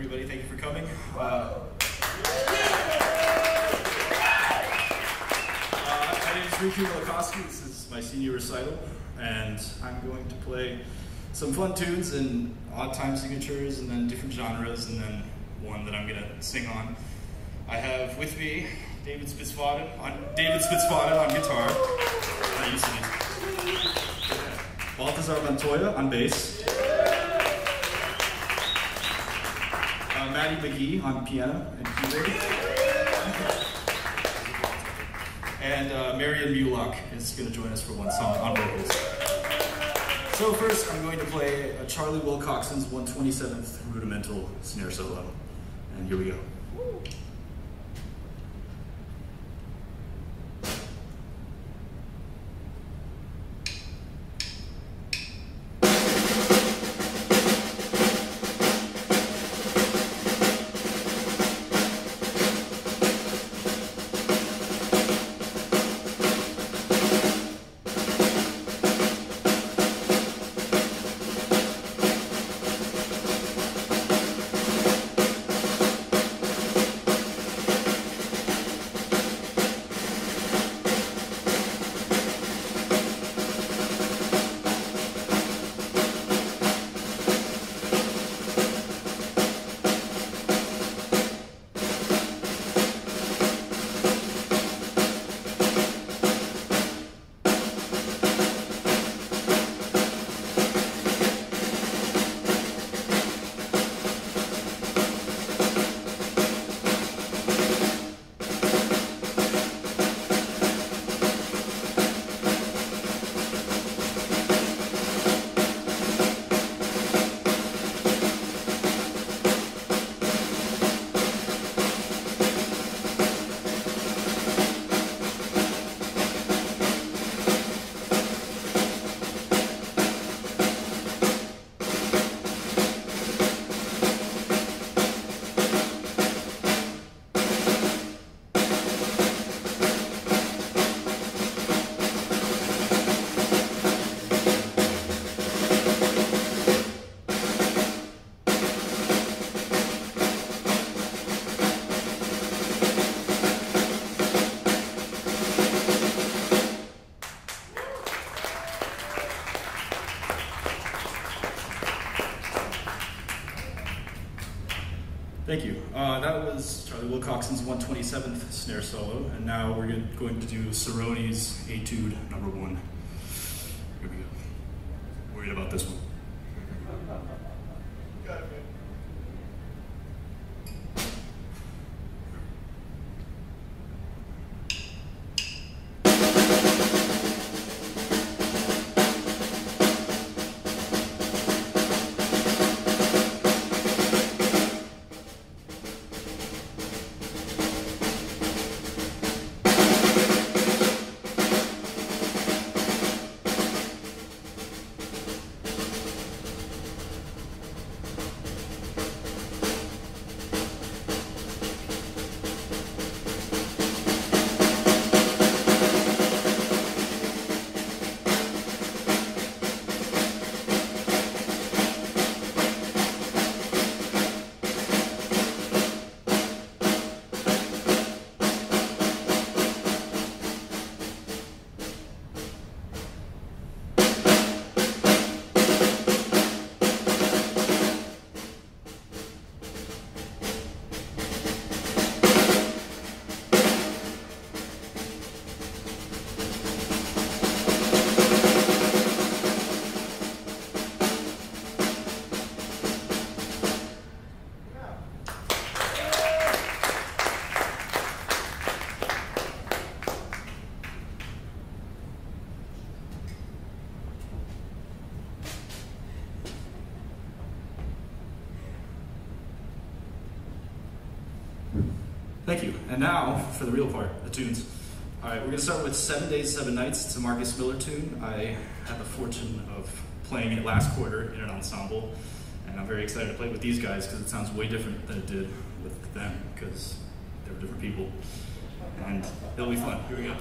everybody. Thank you for coming. My name is Riku Malakowski. This is my senior recital, and I'm going to play some fun tunes and odd time signatures, and then different genres, and then one that I'm going to sing on. I have with me David Spitzvaden on guitar. I used to be. Balthazar Montoya on bass. Maddie McGee on piano and keyboard. And Marian Mulock is going to join us for one song on vocals. So first I'm going to play Charlie Wilcoxon's 127th rudimental snare solo. And here we go. Thank you. That was Charlie Wilcoxon's 127th snare solo, and now we're going to do Cerrone's Etude No. 1. Here we go. Worried about this one. Thank you. And now for the real part, the tunes. All right, we're going to start with 7 Days, 7 Nights. It's a Marcus Miller tune. I had the fortune of playing it last quarter in an ensemble, and I'm very excited to play it with these guys because it sounds way different than it did with them because they were different people. And it'll be fun. Here we go.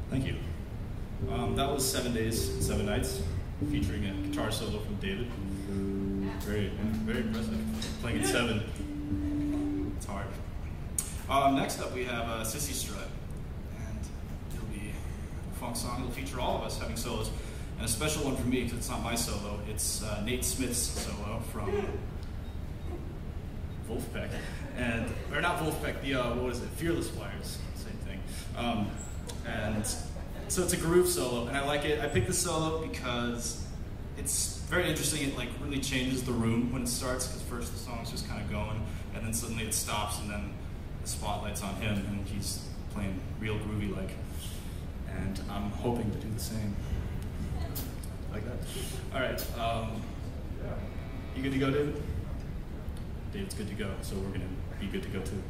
Thank you. That was 7 Days, 7 Nights, featuring a guitar solo from David. Very, very impressive. Playing at 7. It's hard. Next up, we have Sissy Strut, and it'll be a funk song. It'll feature all of us having solos, and a special one for me because it's not my solo. It's Nate Smith's solo from Wolfpack, or not Wolfpack. The what is it? Fearless Flyers. Same thing. And so it's a groove solo, and I like it. I picked the solo because it's very interesting. It like really changes the room when it starts, because first the song's just kind of going, and then suddenly it stops, and then the spotlight's on him, and he's playing real groovy like. And I'm hoping to do the same. Like that. All right. You good to go, David? David's good to go, so we're gonna be good to go too.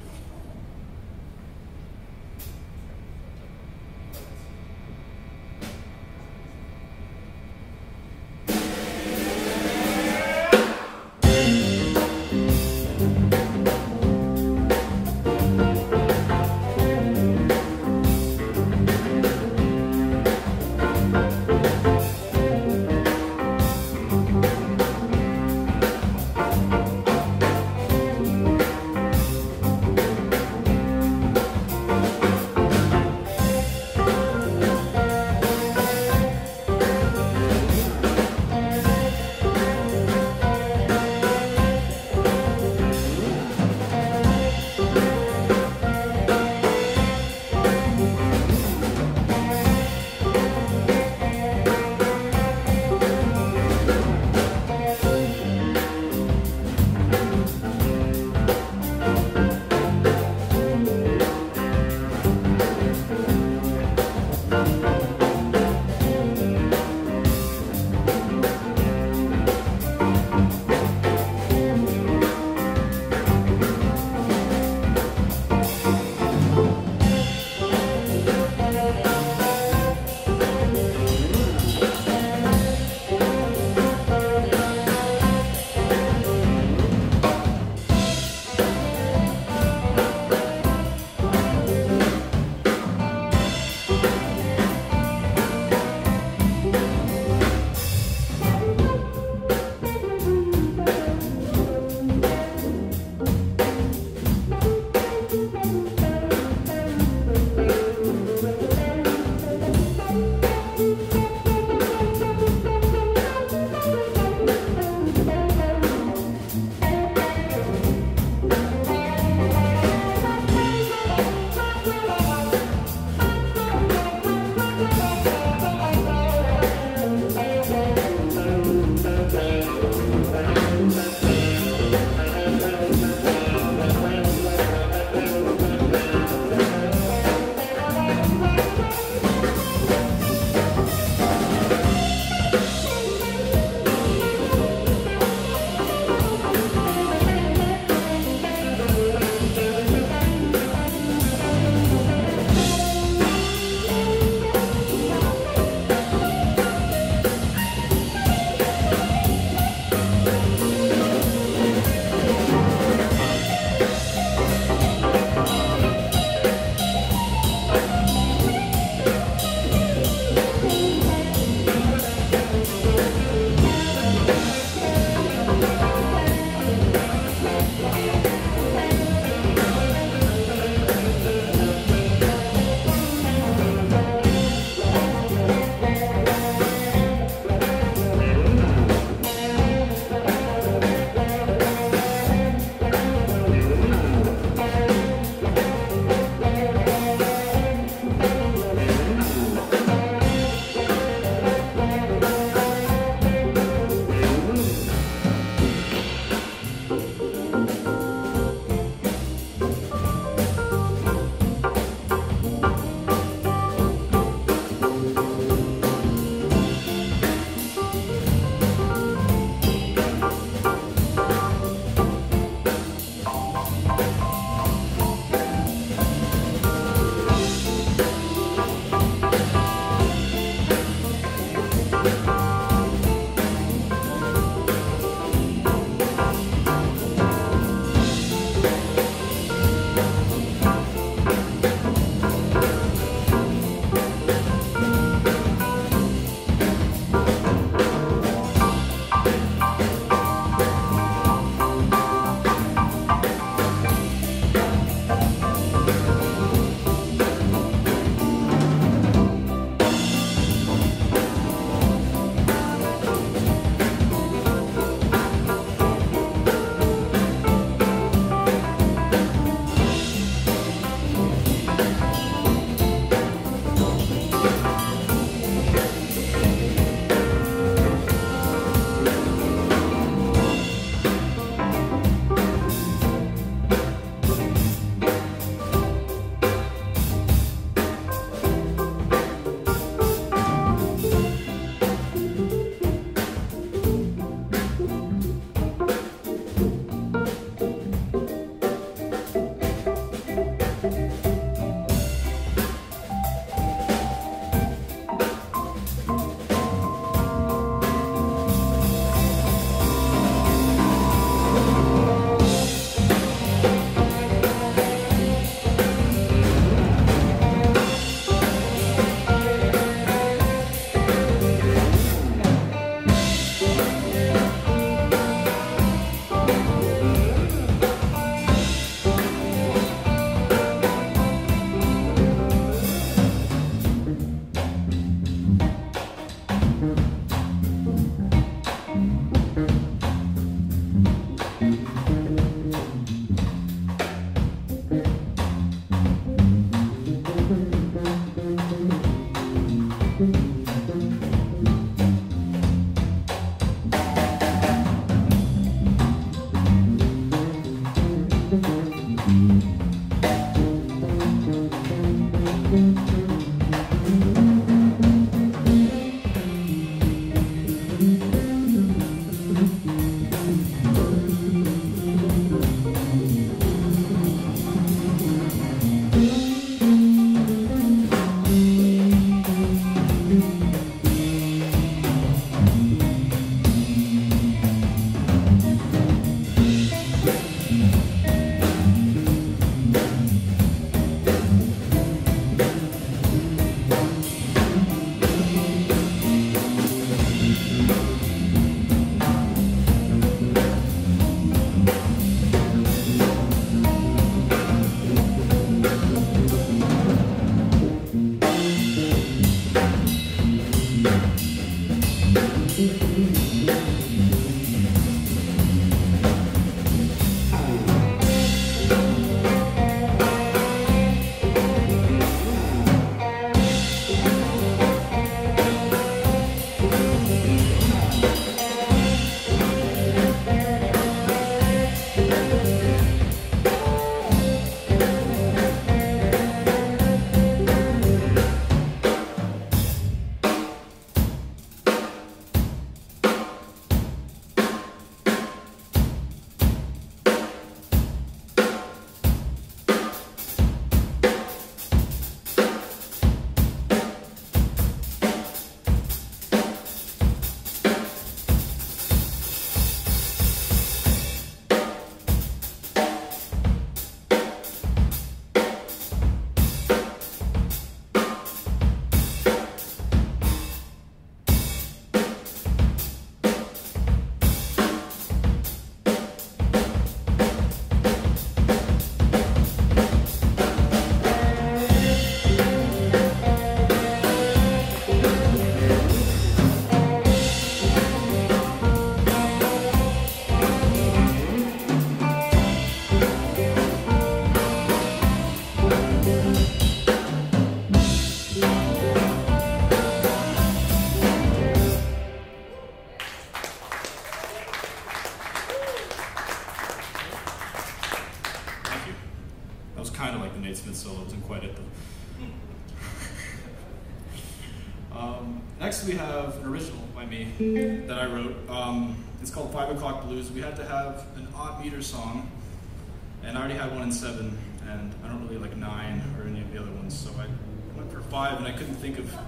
Next we have an original by me that I wrote. It's called 5 O'Clock Blues. We had to have an odd meter song, and I already had one in 7, and I don't really like 9 or any of the other ones, so I went for 5, and I couldn't think of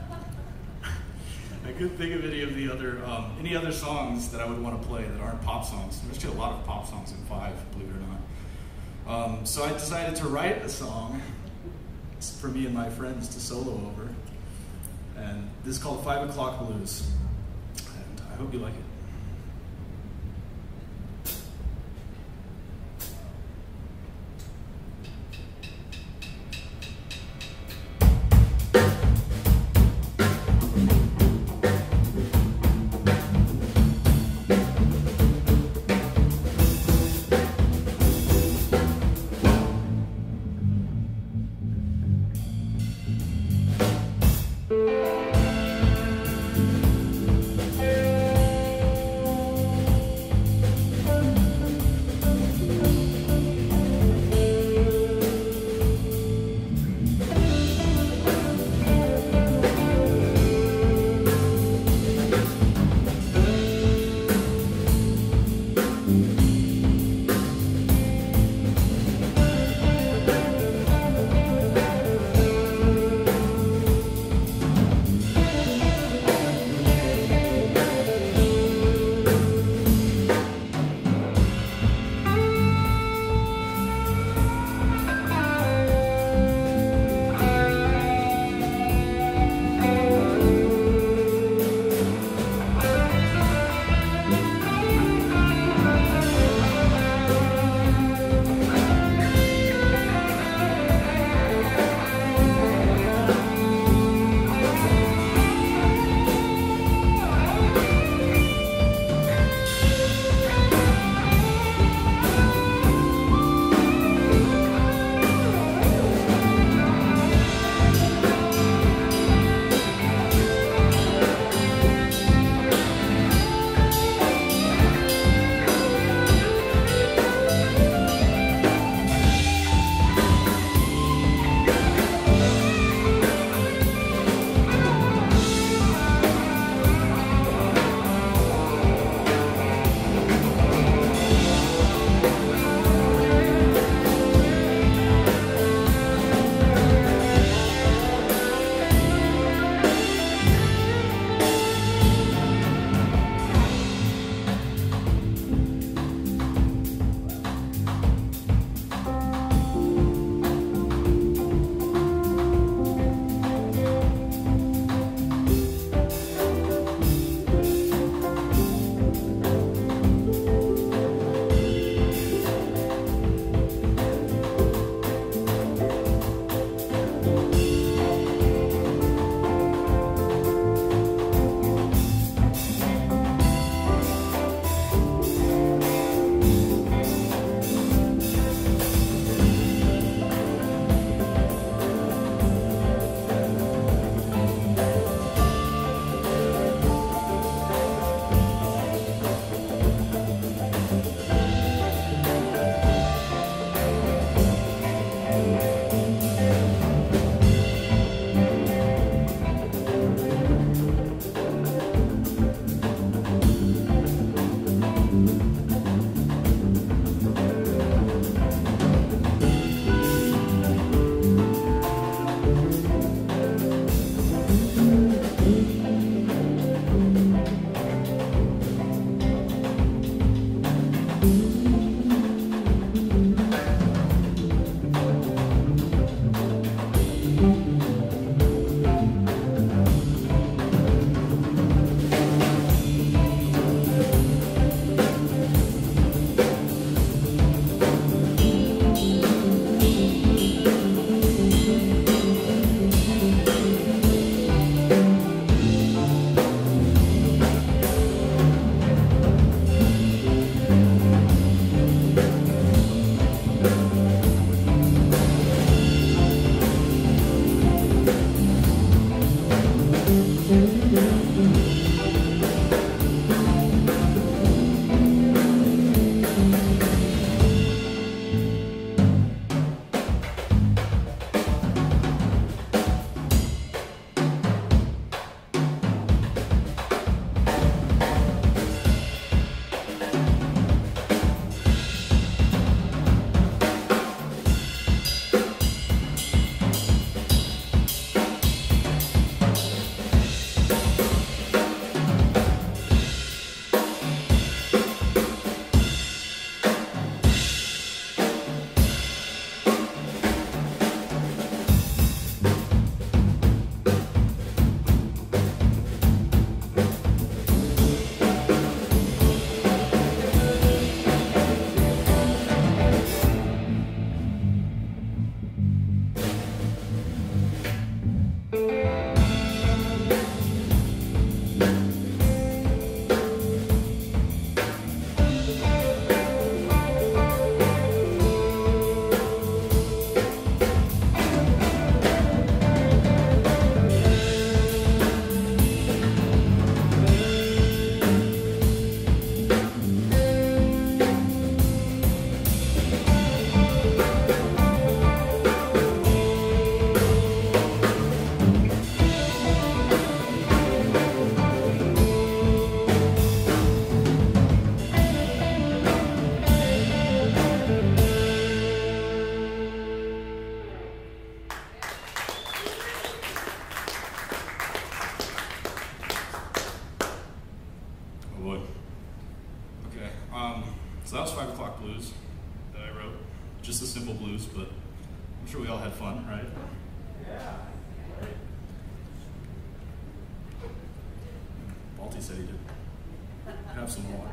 any other songs that I would want to play that aren't pop songs. There's actually a lot of pop songs in 5, believe it or not. So I decided to write a song for me and my friends to solo over. And this is called 5 O'Clock Blues. And I hope you like it. just a simple blues, but I'm sure we all had fun, right? Yeah. Balti said he did. Have some water.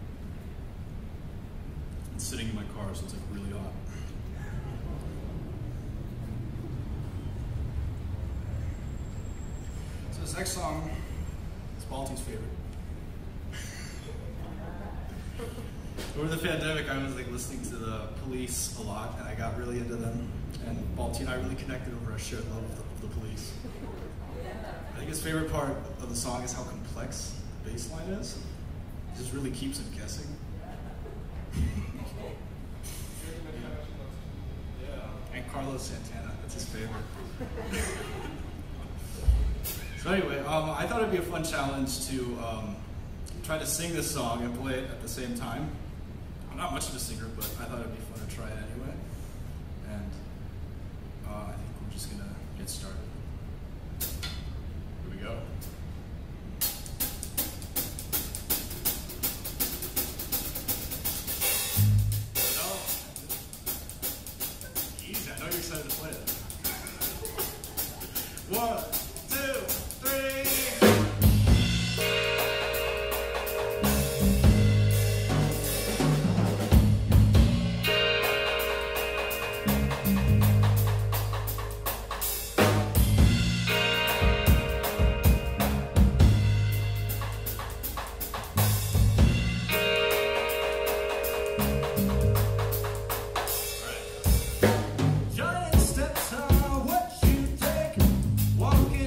It's sitting in my car, so it's like really hot. So this next song is Balti's favorite. Over the pandemic, I was like listening to the Police a lot, and I got really into them. And Balti and I really connected over our shared love of the Police. I think his favorite part of the song is how complex the bass line is. It just really keeps him guessing. And Carlos Santana, that's his favorite. So anyway, I thought it'd be a fun challenge to try to sing this song and play it at the same time. I'm not much of a singer, but I thought it'd be fun to try it anyway. And I think we're just gonna get started. Here we go. Easy, I know you're excited to play it. 1, 2, 3. Giant steps are what you take, walking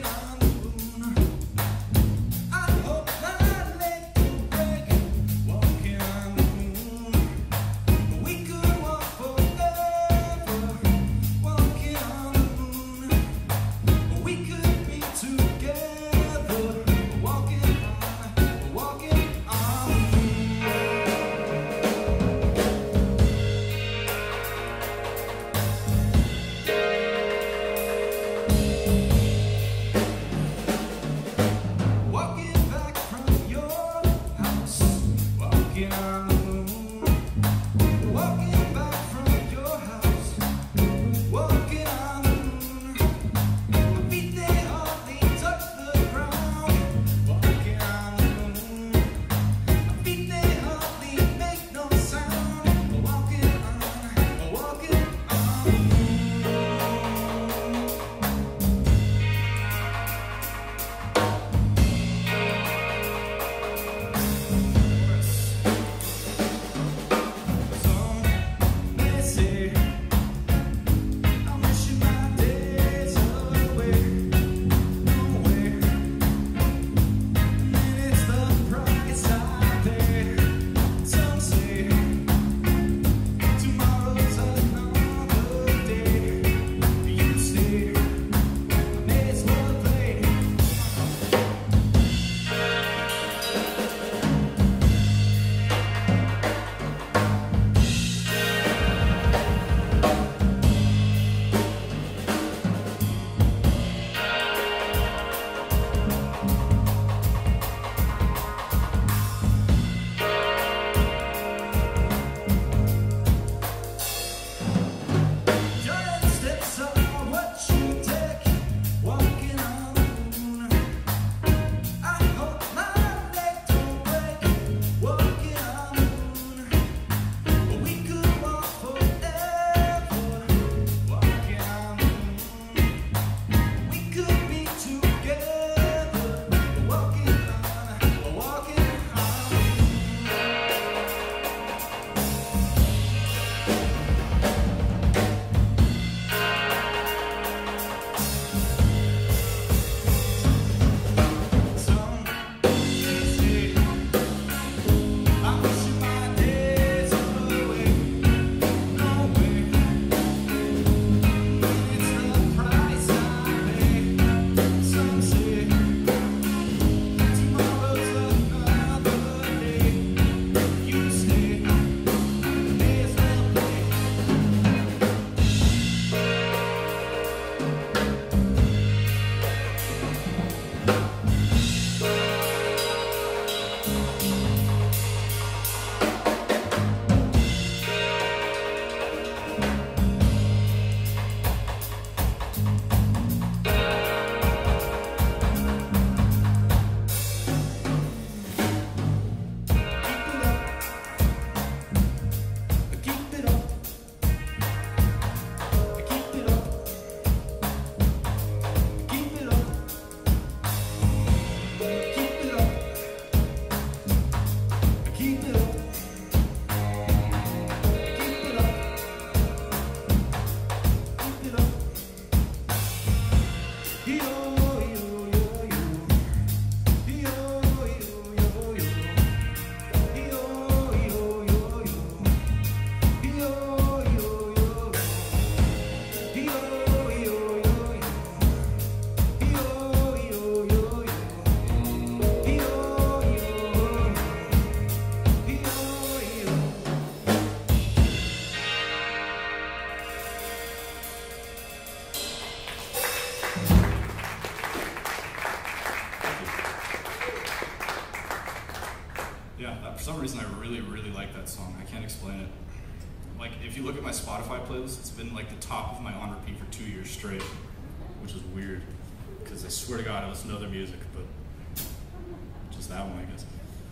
for some reason, I really, really like that song. I can't explain it. Like, if you look at my Spotify playlist, it's been like the top of my on repeat for 2 years straight, which is weird, because I swear to God I listen to other music, but just that one, I guess.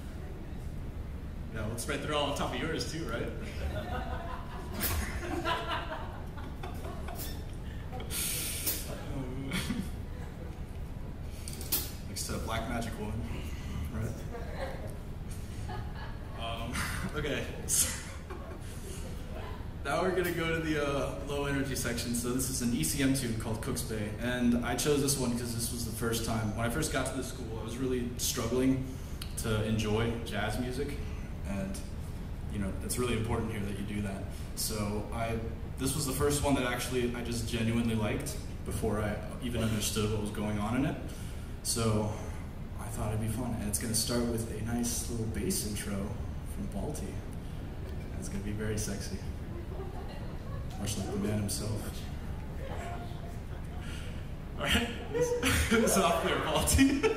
Yeah, let's right, they're all on top of yours too, right? Next to Black Magic Woman, right? Okay. Now we're gonna go to the low energy section. So this is an ECM tune called Cook's Bay, and I chose this one because this was the first time, when I first got to the school, I was really struggling to enjoy jazz music, and you know, it's really important here that you do that. So this was the first one that actually I just genuinely liked before I even understood what was going on in it. So I thought it'd be fun, and it's gonna start with a nice little bass intro from Balti. It's gonna be very sexy. Much like the man himself. All right, this off there, Balti.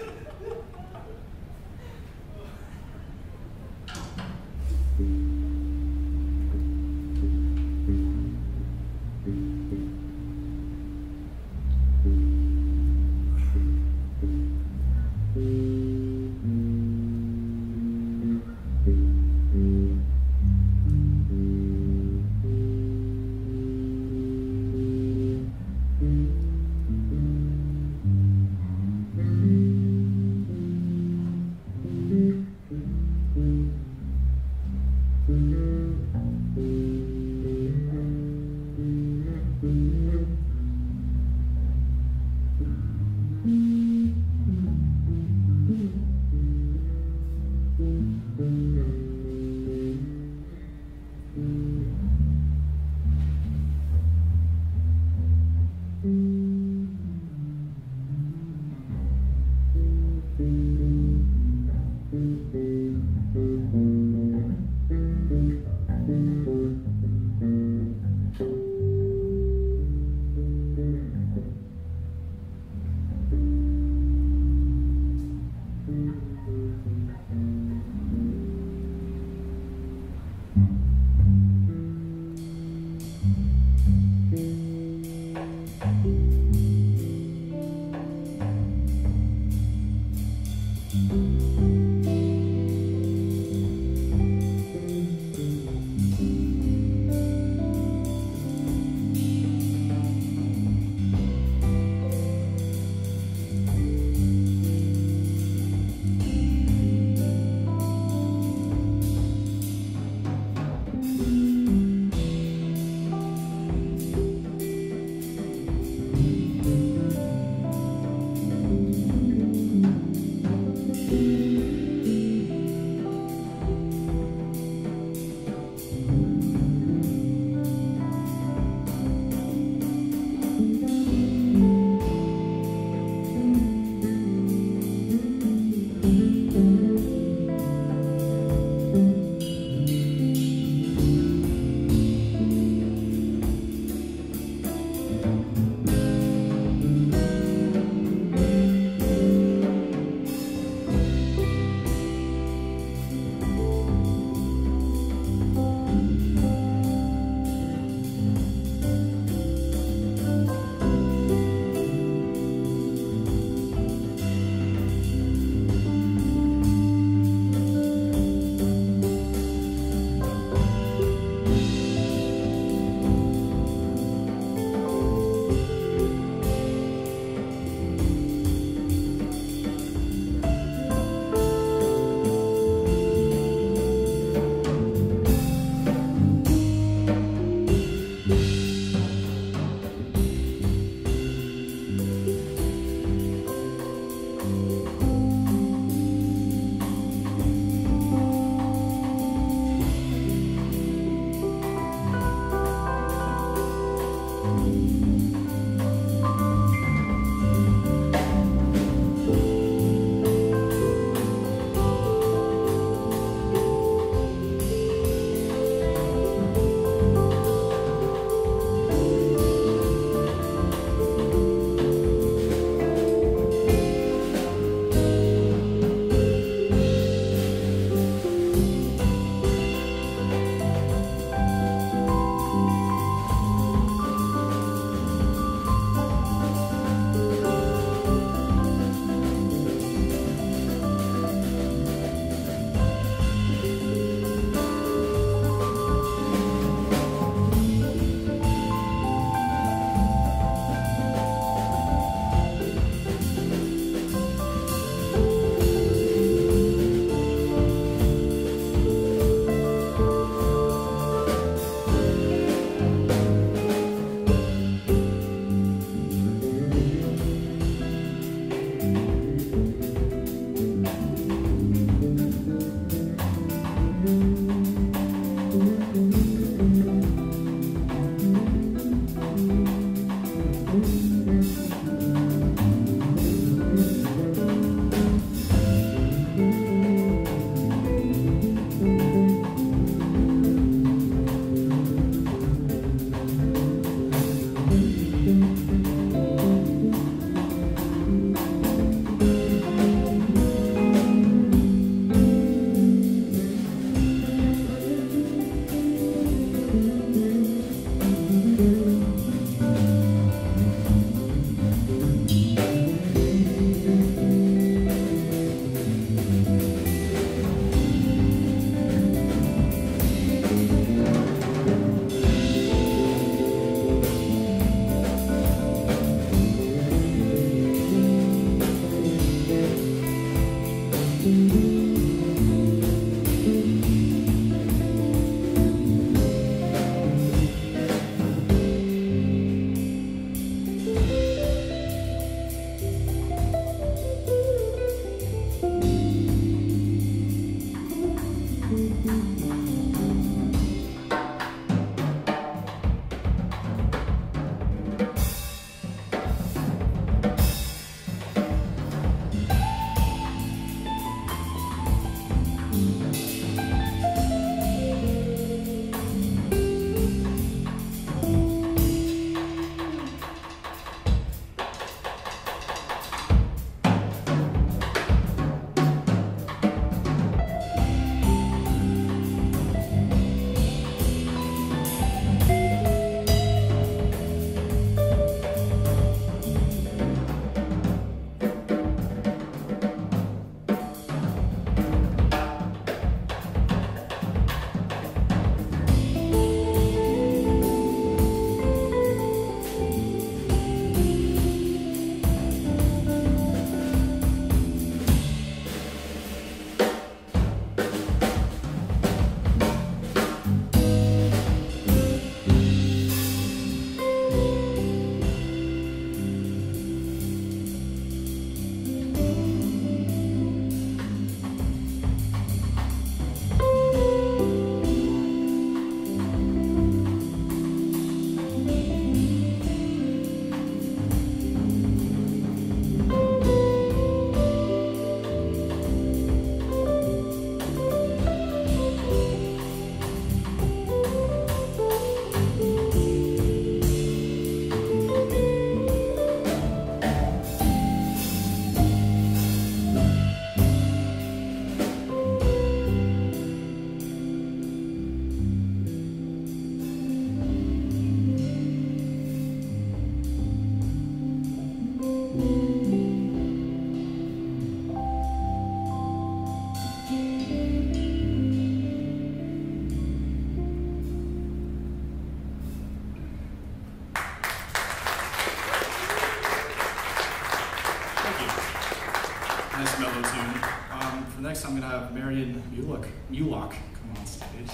Nice mellow tune. For next, I'm going to have Marion Mulock come on stage.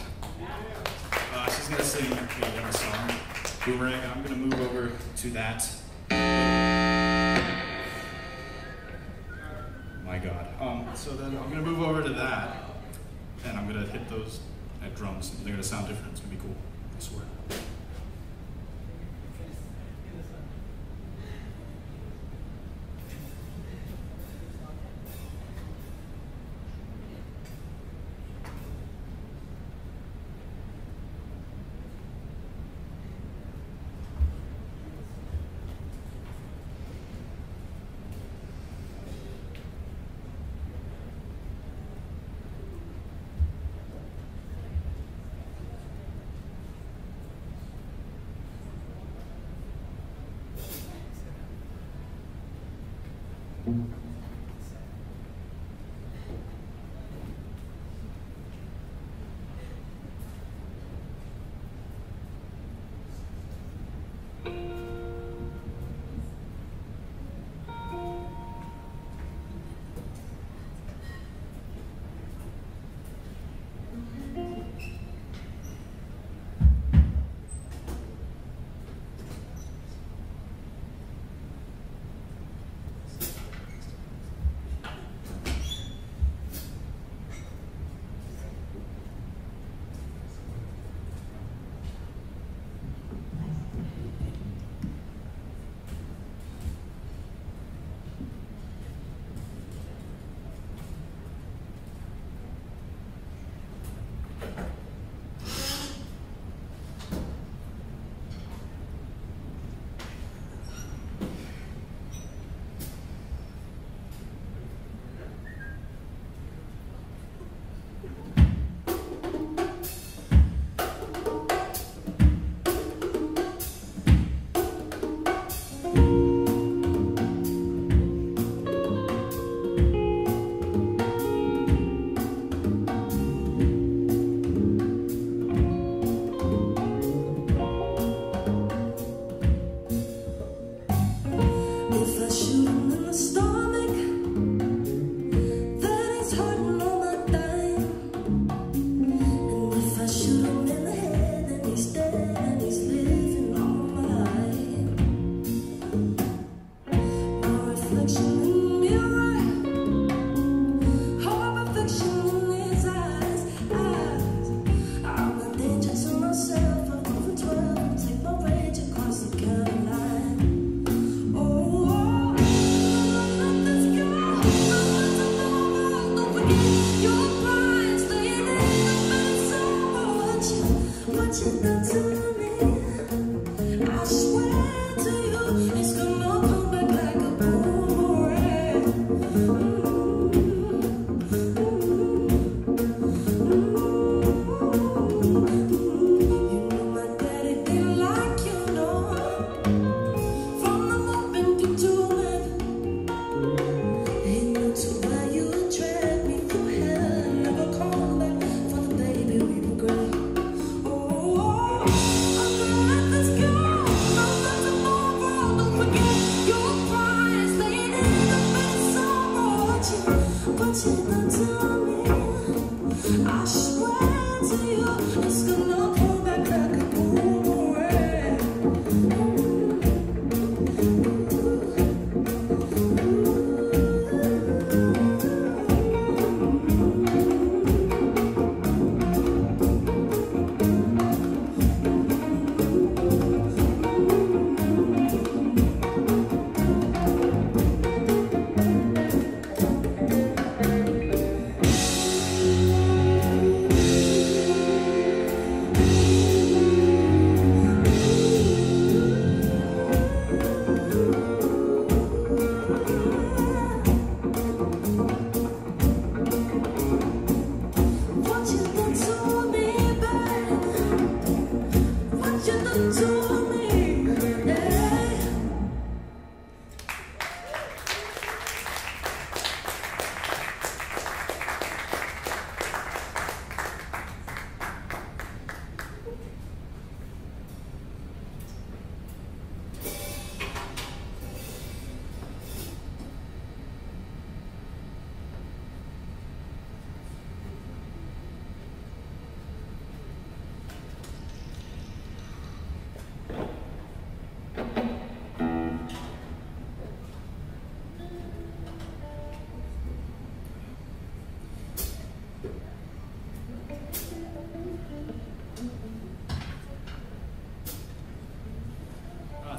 She's going to sing a song, Boomerang, and I'm going to move over to that. My God. So then I'm going to move over to that, and I'm going to hit those drums. They're going to sound different. It's going to be cool. I swear.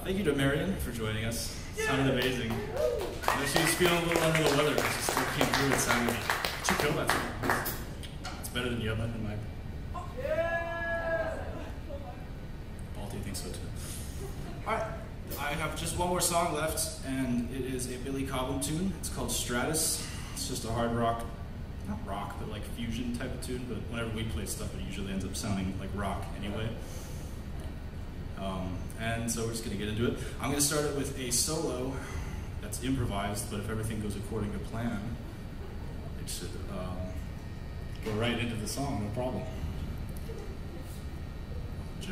Thank you to Marion for joining us. It sounded amazing. I know she was feeling a little under the weather, but she still came through and sounded. She killed that song. It's better than Yuma in my opinion. Balti thinks so too. Alright, I have just one more song left, and it is a Billy Cobham tune. It's called Stratus. It's just a hard rock, not rock, but like fusion type of tune, but whenever we play stuff, it usually ends up sounding like rock anyway. And so we're just going to get into it. I'm going to start it with a solo that's improvised, but if everything goes according to plan, it should go right into the song, no problem. Joke.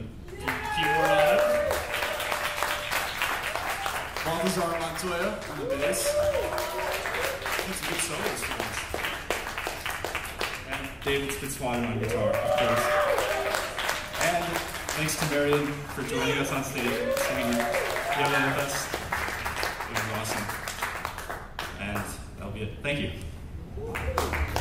keyboard on it. Balthazar Montoya on the bass. That's a good solos for us. And David Fitzwater on guitar, of course. And thanks to Marion for joining us on stage and singing Yellow with us. It was awesome. And that'll be it. Thank you.